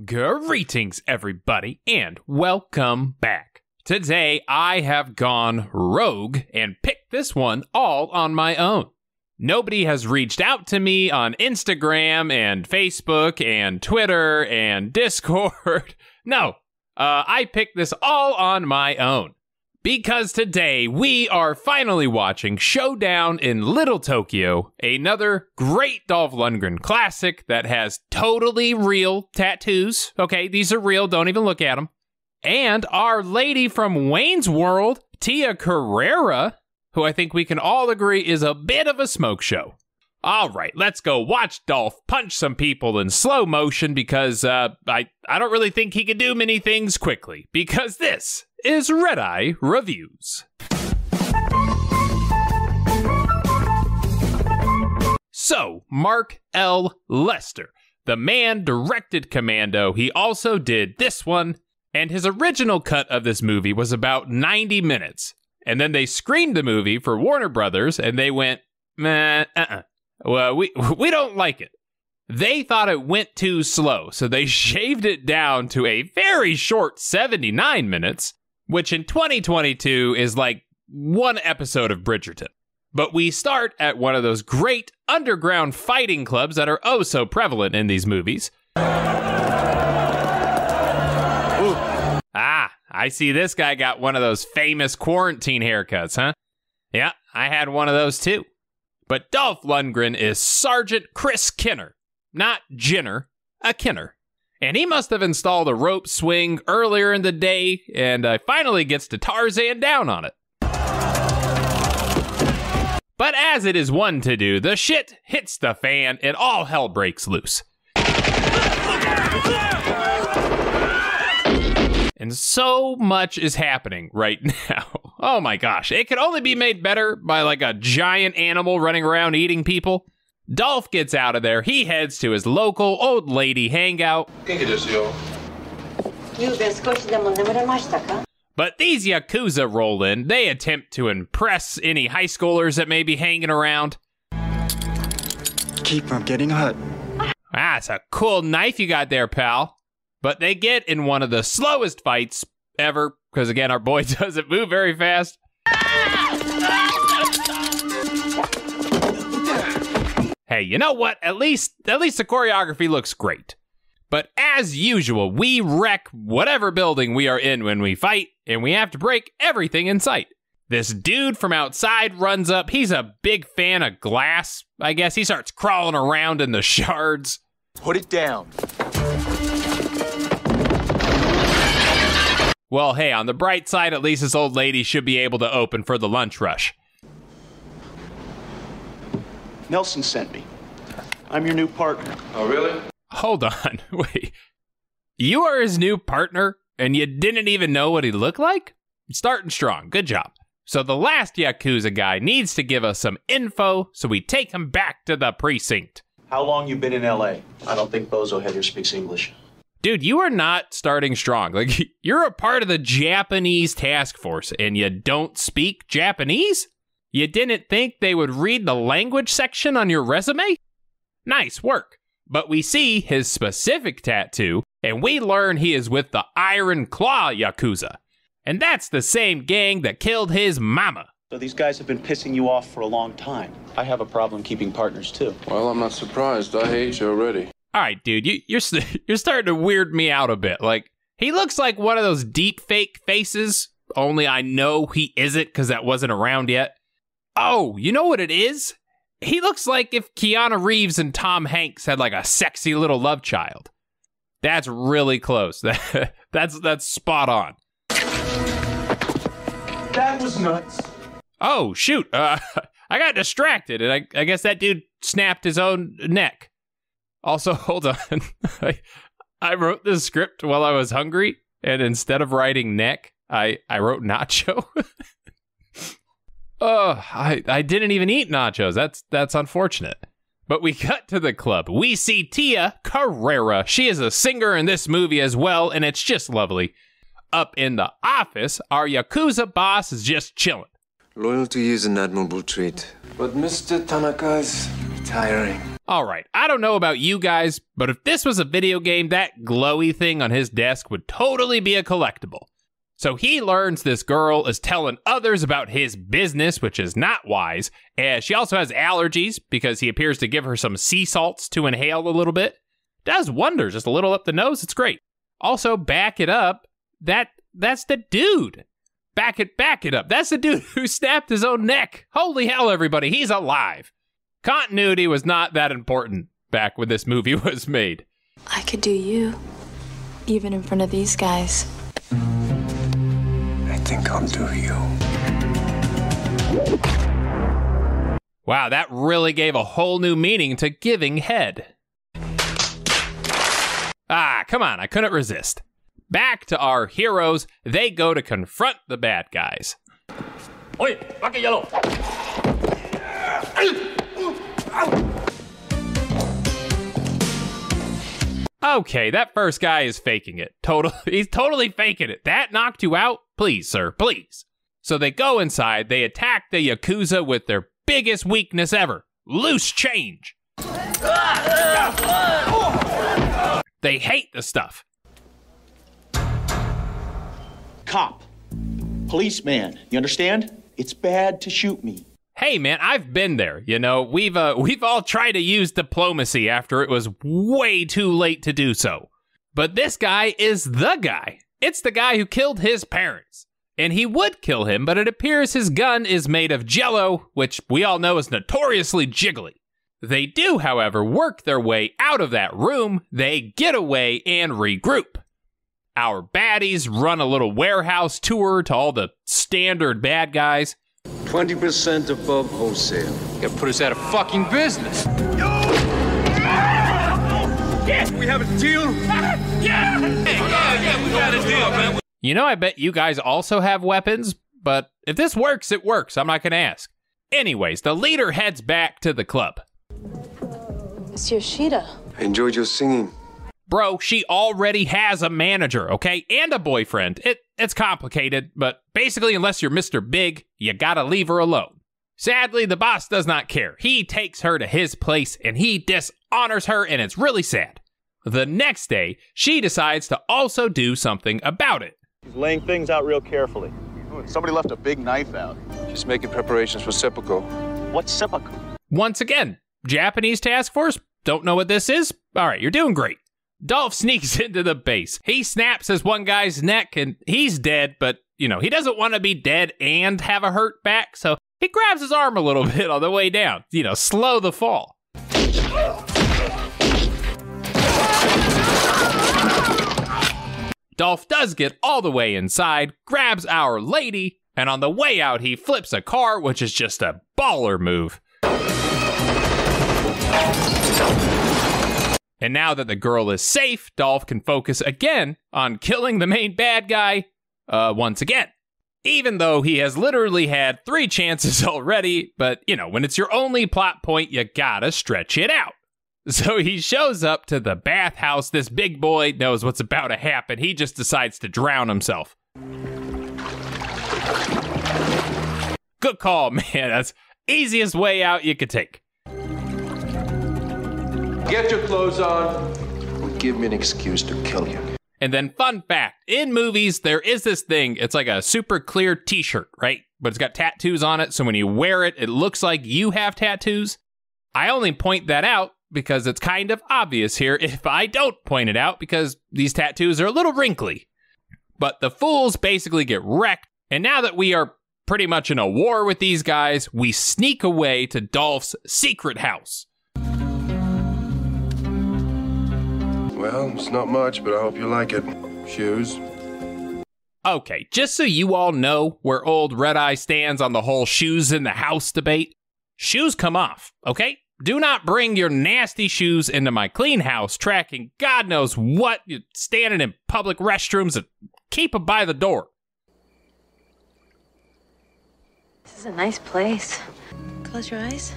Greetings, everybody, and welcome back. Today, I have gone rogue and picked this one all on my own. Nobody has reached out to me on Instagram and Facebook and Twitter and Discord. No, I picked this all on my own. Because today, we are finally watching Showdown in Little Tokyo, another great Dolph Lundgren classic that has totally real tattoos. Okay, these are real, don't even look at them. And our lady from Wayne's World, Tia Carrere, who I think we can all agree is a bit of a smoke show. All right, let's go watch Dolph punch some people in slow motion because I don't really think he can do many things quickly. Because this is Red Eye Reviews. So, Mark L. Lester, the man directed Commando. He also did this one, and his original cut of this movie was about 90 minutes. And then they screened the movie for Warner Brothers, and they went, well, we don't like it. They thought it went too slow, so they shaved it down to a very short 79 minutes, which in 2022 is like one episode of Bridgerton. But we start at one of those great underground fighting clubs that are oh so prevalent in these movies. Ah, I see this guy got one of those famous quarantine haircuts, huh? Yeah, I had one of those too. But Dolph Lundgren is Sergeant Chris Kinner, not Jenner, a Kinner. And he must have installed a rope swing earlier in the day and finally gets to Tarzan down on it. But as it is one to do, the shit hits the fan and all hell breaks loose. And so much is happening right now. Oh my gosh, it could only be made better by like a giant animal running around eating people. Dolph gets out of there. He heads to his local old lady hangout. But these Yakuza roll in. They attempt to impress any high schoolers that may be hanging around. Keep from getting hurt. Ah, it's a cool knife you got there, pal. But they get in one of the slowest fights ever, because again, our boy doesn't move very fast. Hey, you know what? At least the choreography looks great. But as usual, we wreck whatever building we are in when we fight, and we have to break everything in sight. This dude from outside runs up. He's a big fan of glass, I guess. He starts crawling around in the shards. Put it down. Well, hey, on the bright side, at least this old lady should be able to open for the lunch rush. Nelson sent me. I'm your new partner. Oh, really? Hold on, wait. You are his new partner, and you didn't even know what he looked like? Starting strong, good job. So the last Yakuza guy needs to give us some info, so we take him back to the precinct. How long you been in L.A.? I don't think Bozo Head here speaks English. Dude, you are not starting strong. Like, you're a part of the Japanese task force, and you don't speak Japanese? You didn't think they would read the language section on your resume? Nice work. But we see his specific tattoo, and we learn he is with the Iron Claw Yakuza. And that's the same gang that killed his mama. So these guys have been pissing you off for a long time. I have a problem keeping partners, too. Well, I'm not surprised. I hate you already. All right, dude, you're starting to weird me out a bit. Like, he looks like one of those deep fake faces, only I know he isn't because that wasn't around yet. Oh, you know what it is? He looks like if Keanu Reeves and Tom Hanks had like a sexy little love child. That's really close. That's spot on. That was nuts. Oh, shoot. I got distracted, and I guess that dude snapped his own neck. Also, hold on. I wrote this script while I was hungry, and instead of writing neck, I wrote nacho. Oh, I didn't even eat nachos. That's unfortunate. But we cut to the club. We see Tia Carrere. She is a singer in this movie as well, and it's just lovely. Up in the office, our Yakuza boss is just chilling. Loyalty is an admirable trait, but Mr. Tanaka is retiring. Alright, I don't know about you guys, but if this was a video game, that glowy thing on his desk would totally be a collectible. So he learns this girl is telling others about his business, which is not wise, and she also has allergies because he appears to give her some sea salts to inhale a little bit. Does wonders, just a little up the nose, it's great. Also, back it up, that's the dude. Back it up, that's the dude who snapped his own neck. Holy hell, everybody, he's alive. Continuity was not that important back when this movie was made. I could do you, even in front of these guys. I think I'll do you. Wow, that really gave a whole new meaning to giving head. Ah, come on, I couldn't resist. Back to our heroes, they go to confront the bad guys. Oi, bucket yellow. Okay, that first guy is faking it. He's totally faking it. That knocked you out? Please, sir, please. So they go inside, they attack the Yakuza with their biggest weakness ever, loose change. They hate the stuff. Cop. Policeman. You understand? It's bad to shoot me. Hey man, I've been there. You know, we've all tried to use diplomacy after it was way too late to do so. But this guy is the guy. It's the guy who killed his parents. And he would kill him, but it appears his gun is made of jello, which we all know is notoriously jiggly. They do, however, work their way out of that room. They get away and regroup. Our baddies run a little warehouse tour to all the standard bad guys. 20% above wholesale. You put us out of fucking business. We have a deal? Yeah, we got a deal, man. You know, I bet you guys also have weapons, but if this works, it works. I'm not gonna ask. Anyways, the leader heads back to the club. It's Yoshida. I enjoyed your singing. Bro, she already has a manager, okay? And a boyfriend. It's complicated, but basically, unless you're Mr. Big, you gotta leave her alone. Sadly, the boss does not care. He takes her to his place, and he dishonors her, and it's really sad. The next day, she decides to also do something about it. He's laying things out real carefully. Somebody left a big knife out. She's making preparations for seppuku. What's seppuku? Once again, Japanese task force? Don't know what this is? All right, you're doing great. Dolph sneaks into the base. He snaps his one guy's neck and he's dead, but, you know, he doesn't want to be dead and have a hurt back, so he grabs his arm a little bit on the way down. You know, slow the fall. Dolph does get all the way inside, grabs our lady, and on the way out, he flips a car, which is just a baller move. And now that the girl is safe, Dolph can focus again on killing the main bad guy once again. Even though he has literally had 3 chances already, but, you know, when it's your only plot point, you gotta stretch it out. So he shows up to the bathhouse. This big boy knows what's about to happen. He just decides to drown himself. Good call, man. That's easiest way out you could take. Get your clothes on, or give me an excuse to kill you. And then fun fact, in movies, there is this thing. It's like a super clear t-shirt, right? But it's got tattoos on it. So when you wear it, it looks like you have tattoos. I only point that out because it's kind of obvious here if I don't point it out because these tattoos are a little wrinkly. But the fools basically get wrecked. And now that we are pretty much in a war with these guys, we sneak away to Dolph's secret house. Well, it's not much, but I hope you like it. Shoes. Okay, just so you all know where old Red Eye stands on the whole shoes in the house debate, shoes come off, okay? Do not bring your nasty shoes into my clean house, tracking God knows what, you're standing in public restrooms, and keep them by the door. This is a nice place. Close your eyes.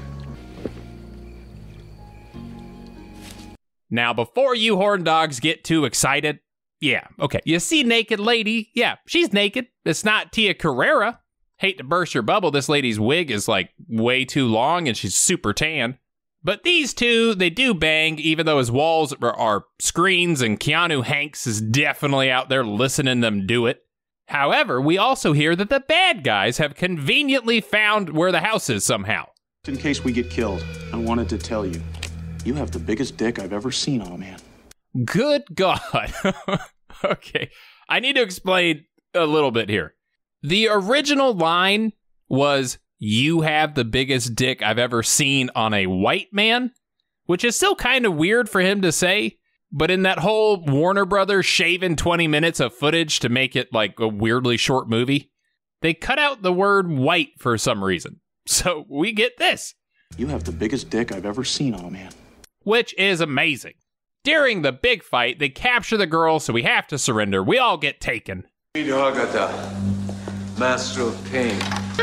Now, before you horn dogs get too excited, yeah, okay, you see naked lady, yeah, she's naked. It's not Tia Carrera. Hate to burst your bubble, this lady's wig is like way too long and she's super tan. But these two, they do bang, even though his walls are screens and Keanu Hanks is definitely out there listening them do it. However, we also hear that the bad guys have conveniently found where the house is somehow. In case we get killed, I wanted to tell you, you have the biggest dick I've ever seen on a man. Good God. Okay, I need to explain a little bit here. The original line was, "You have the biggest dick I've ever seen on a white man," which is still kind of weird for him to say. But in that whole Warner Brothers shaving 20 minutes of footage to make it like a weirdly short movie, they cut out the word white for some reason. So we get this. You have the biggest dick I've ever seen on a man. Which is amazing. During the big fight, they capture the girl, so we have to surrender. We all get taken. Hagata, master of pain.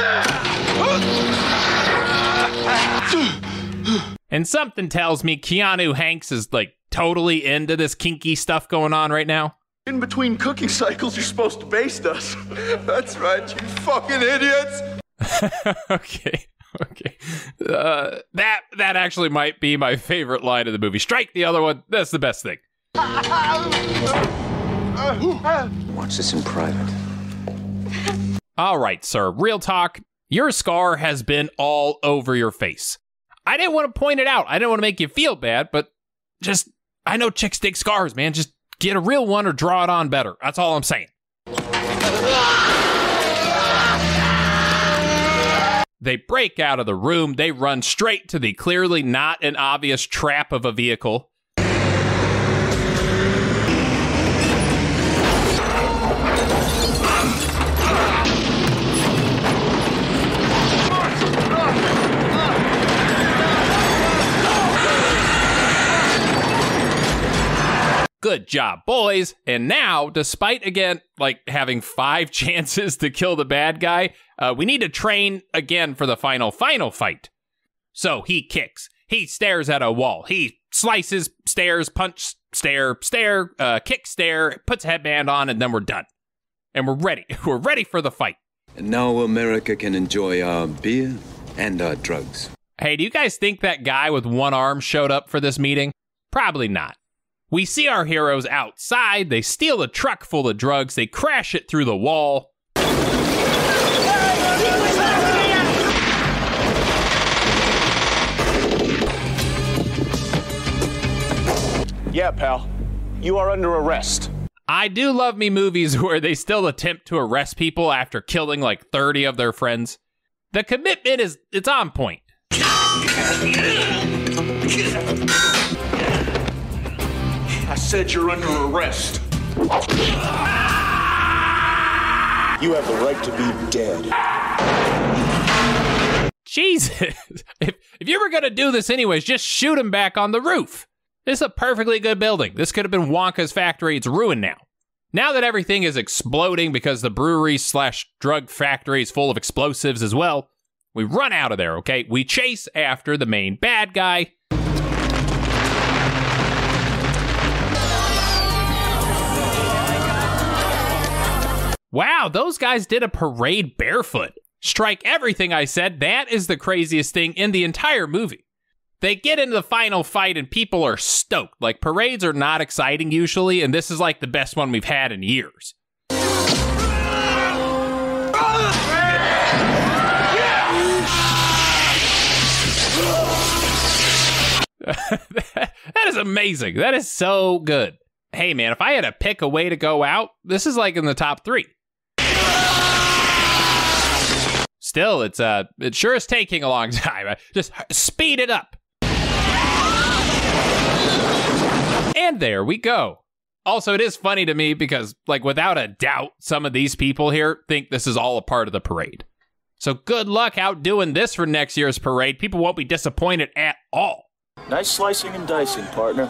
And something tells me Keanu Hanks is like totally into this kinky stuff going on right now. In between cooking cycles, you're supposed to baste us. That's right, you fucking idiots! Okay. That actually might be my favorite line of the movie. Strike the other one. That's the best thing. Watch this in private. All right, sir. Real talk. Your scar has been all over your face. I didn't want to point it out. I didn't want to make you feel bad, but just, I know chicks dig scars, man. Just get a real one or draw it on better. That's all I'm saying. They break out of the room. They run straight to the clearly not an obvious trap of a vehicle. Good job, boys. And now, despite, again, like having 5 chances to kill the bad guy, we need to train again for the final fight. So he kicks. He stares at a wall. He slices, stares, punch, stare, kick, stare, puts a headband on, and then we're done. And we're ready. We're ready for the fight. And now America can enjoy our beer and our drugs. Hey, do you guys think that guy with one arm showed up for this meeting? Probably not. We see our heroes outside. They steal a truck full of drugs. They crash it through the wall. Yeah, pal. You are under arrest. I do love me movies where they still attempt to arrest people after killing like 30 of their friends. The commitment it's on point. I said you're under arrest. You have the right to be dead. Jesus. If you were going to do this anyways, just shoot him back on the roof. This is a perfectly good building. This could have been Wonka's factory. It's ruined now. Now that everything is exploding because the brewery/drug factory is full of explosives as well, we run out of there, okay? We chase after the main bad guy. Wow, those guys did a parade barefoot. Strike everything I said. That is the craziest thing in the entire movie. They get into the final fight and people are stoked. Like, parades are not exciting usually, and this is like the best one we've had in years. That is amazing. That is so good. Hey, man, if I had to pick a way to go out, this is like in the top 3. Still, it sure is taking a long time. Just speed it up. And there we go. Also, it is funny to me because, like, without a doubt, some of these people here think this is all a part of the parade. So good luck out doing this for next year's parade. People won't be disappointed at all. Nice slicing and dicing, partner.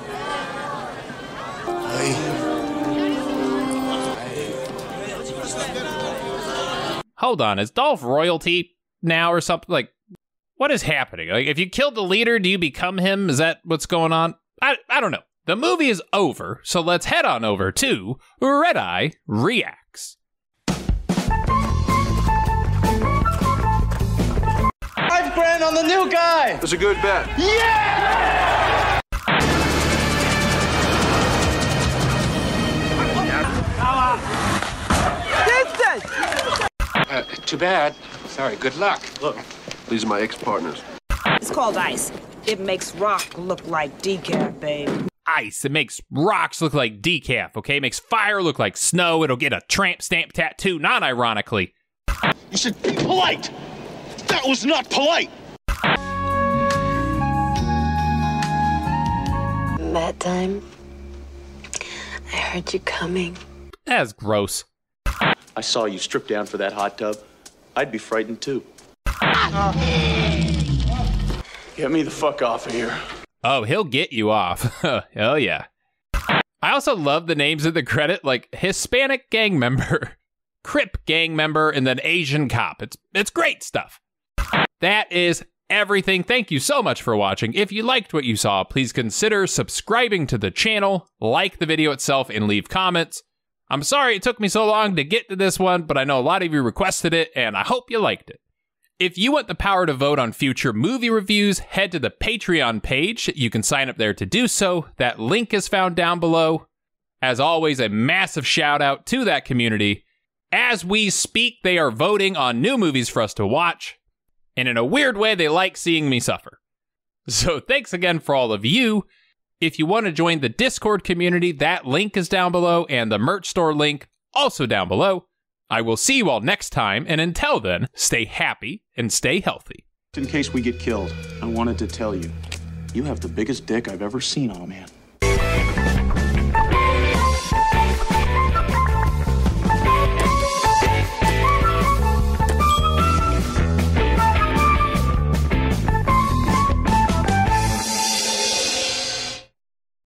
Hold on, is Dolph royalty now or something? Like, what is happening? Like, if you killed the leader, do you become him? Is that what's going on? I don't know. The movie is over, so let's head on over to Red Eye Reacts. I've $5,000 on the new guy. It's a good bet. Yeah! Too bad. Sorry, good luck. Look, these are my ex-partners. It's called ice. It makes rock look like decaf, babe. Ice. It makes rocks look like decaf, okay? It makes fire look like snow. It'll get a tramp stamp tattoo, not ironically. You should be polite. That was not polite. That time, I heard you coming. That's gross. I saw you strip down for that hot tub. I'd be frightened too. Get me the fuck off of here. Oh, he'll get you off. Oh, yeah. I also love the names of the credit, like Hispanic gang member, Crip gang member, and then Asian cop. It's great stuff. That is everything. Thank you so much for watching. If you liked what you saw, please consider subscribing to the channel, like the video itself, and leave comments. I'm sorry it took me so long to get to this one, but I know a lot of you requested it, and I hope you liked it. If you want the power to vote on future movie reviews, head to the Patreon page. You can sign up there to do so. That link is found down below. As always, a massive shout out to that community. As we speak, they are voting on new movies for us to watch, and in a weird way, they like seeing me suffer. So thanks again for all of you. If you want to join the Discord community, that link is down below, and the merch store link also down below. I will see you all next time, and until then, stay happy and stay healthy. In case we get killed, I wanted to tell you, you have the biggest dick I've ever seen on a man.